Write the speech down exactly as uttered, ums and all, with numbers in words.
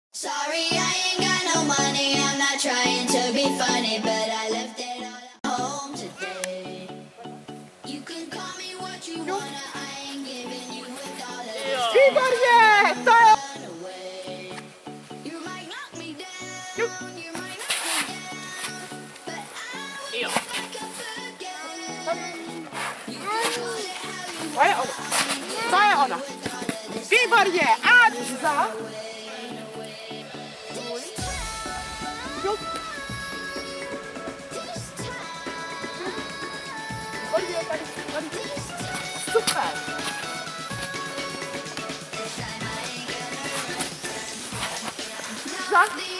Sorry, I ain't got no money. I'm not trying to be funny, but I left it all at home today. You can call me what you wanna. I ain't giving you a dollar. Výborně! To je... You might knock me down. You might knock me down. But I will wake up again. You can call it how you To je ono. To je ono. Výborně! A za... Super! Za...